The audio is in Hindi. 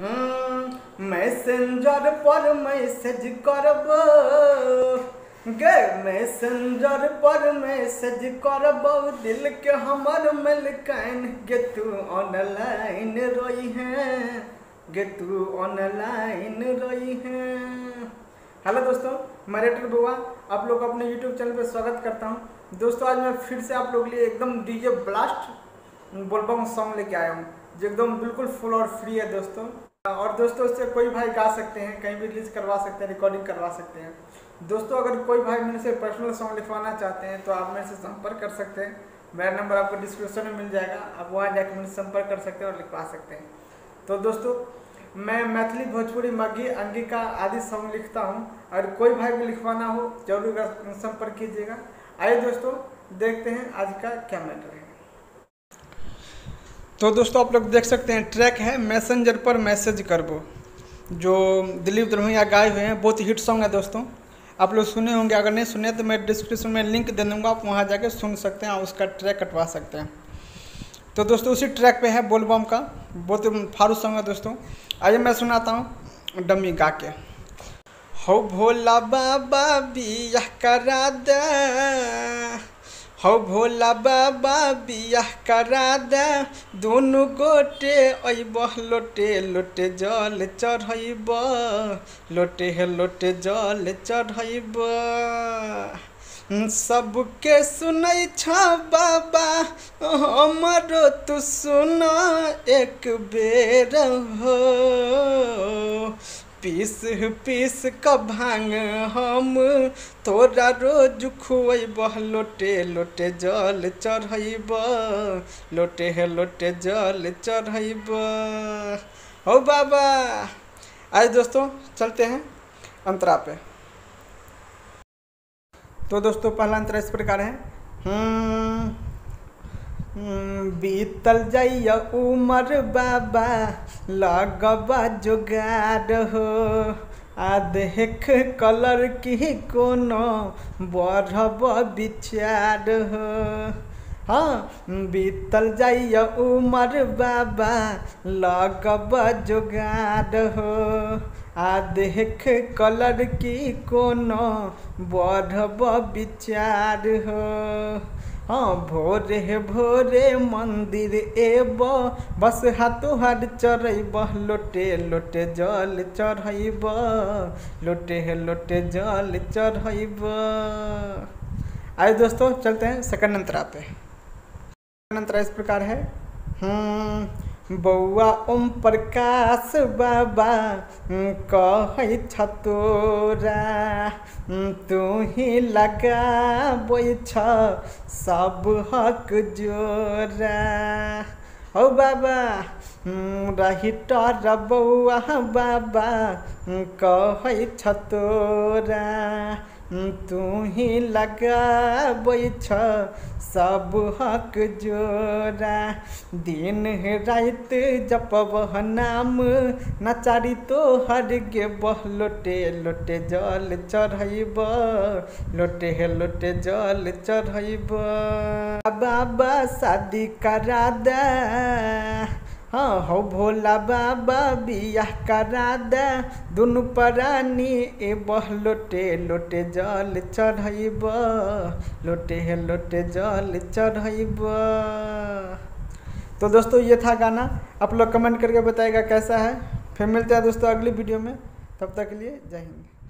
मैसेंजर पर मैसेज करब गे, मैसेंजर पर मैसेज करब, दिल के हमर मलकाइन गे तू ऑनलाइन रही है, गे तू ऑनलाइन रही है। हेलो दोस्तों, मैं रेटर बुआ आप लोग अपने यूट्यूब चैनल पर स्वागत करता हूं। दोस्तों आज मैं फिर से आप लोग के लिए एकदम डीजे ब्लास्ट बोलबम सॉन्ग लेके आया हूं जो एकदम बिल्कुल फुल और फ्री है दोस्तों। और दोस्तों इससे कोई भाई गा सकते हैं, कहीं भी रिलीज करवा सकते हैं, रिकॉर्डिंग करवा सकते हैं। दोस्तों अगर कोई भाई मेरे से पर्सनल सॉन्ग लिखवाना चाहते हैं तो आप मेरे से संपर्क कर सकते हैं। मेरा नंबर आपको डिस्क्रिप्शन में मिल जाएगा, आप वहाँ जाकर मेरे से संपर्क कर सकते हैं और लिखवा सकते हैं। तो दोस्तों मैं मैथिली, भोजपुरी, मगही, अंगिका आदि सॉन्ग लिखता हूँ और कोई भाई भी लिखवाना हो जरूर संपर्क कीजिएगा। आइए दोस्तों देखते हैं आज का क्या मैटर है। तो दोस्तों आप लोग देख सकते हैं ट्रैक है मैसेंजर पर मैसेज करबो, जो दिलीप दरभंगिया गाए हुए हैं। बहुत ही हिट सॉन्ग है दोस्तों, आप लोग सुने होंगे। अगर नहीं सुने तो मैं डिस्क्रिप्शन में लिंक दे दूँगा, आप वहाँ जाके सुन सकते हैं और उसका ट्रैक कटवा सकते हैं। तो दोस्तों उसी ट्रैक पे है बोलबम का, बहुत फारू सॉन्ग है दोस्तों। आइए मैं सुनाता हूँ डमी गा के। हो भोला बाबा बियाह करा दे, हो भोला बाबा बियाह करा दे, दोनों गोटे अइबह लोटे लोटे जल चढ़ैब, लोटे हे लोटे जल चढ़ैब। सबके सुनै छ बाबा हमरो तू सुन एक बेर हो, पीस पीस क भांग हम तोरा रोज खुअब, लोटे लोटे जल चढ़ैब, लोटे हे लोटे जल चढ़ैब। हो बाबा। आज दोस्तों चलते हैं अंतरा पे। तो दोस्तों पहला अंतरा इस प्रकार है। बीतल जाइया उमर बाबा लगबा जुगाड़ हो, आ देख कलर की कोनो बढ़ब विचार हो। हाँ बीतल जाइया उमर बाबा लगबा जुगाड़ हो, आ देख कलर की कोनो बढ़ब विचार हो। हाँ भोरे भोरे मंदिर एब, बस हाथों हाथ चढ़ब, लोटे लोटे जल चढ़ब, लोटे हे लोटे जल चढ़ब। आइए दोस्तों चलते हैं सेकंड अंतरा पे। सेकंड अंतरा इस प्रकार है। बौआ ओम प्रकाश बाबा कहै छ तोरा, तू ही लगाबै छ सब हक जोरा। हो बाबा रहिटर बौआ बाबा कहै छ तोरा, तू ही लगाबै छ सब हक जोरा। दिन रात जपब नाम नचारी तोहर गेब, लोटे लोटे जल चढ़ैब, लोटे हे लोटे जल चढ़ैब। बाबा शादी करा दे, हाँ हो भोला बाबा बियाह करा दे, दुनू प्राणी एबह लोटे लोटे जल चढ़ैब, लोटे हे लोटे जल चढ़ैब। तो दोस्तों ये था गाना, आप लोग कमेंट करके बताइएगा कैसा है। फिर मिलते हैं दोस्तों अगली वीडियो में, तब तक के लिए जय हिंद।